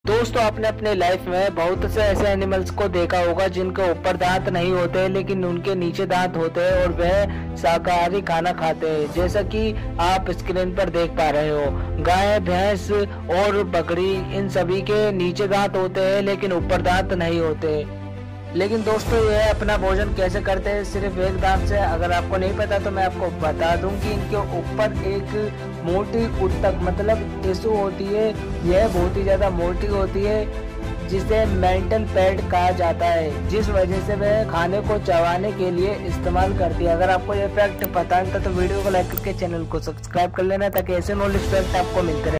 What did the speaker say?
दोस्तों, आपने अपने लाइफ में बहुत से ऐसे एनिमल्स को देखा होगा जिनके ऊपर दांत नहीं होते लेकिन उनके नीचे दांत होते हैं और वह शाकाहारी खाना खाते हैं। जैसा कि आप स्क्रीन पर देख पा रहे हो, गाय, भैंस और बकरी, इन सभी के नीचे दांत होते हैं लेकिन ऊपर दांत नहीं होते। लेकिन दोस्तों, ये अपना भोजन कैसे करते हैं सिर्फ एक दांत से? अगर आपको नहीं पता तो मैं आपको बता दूं कि इनके ऊपर एक मोटी उत्तक मतलब टिश्यू होती है। यह बहुत ही ज्यादा मोटी होती है जिसे मेंटल पैड कहा जाता है, जिस वजह से वह खाने को चबाने के लिए इस्तेमाल करती है। अगर आपको यह फैक्ट पता है तो वीडियो को लाइक करके चैनल को सब्सक्राइब कर लेना ताकि ऐसे नॉलेज फैक्ट आपको मिलते रहे।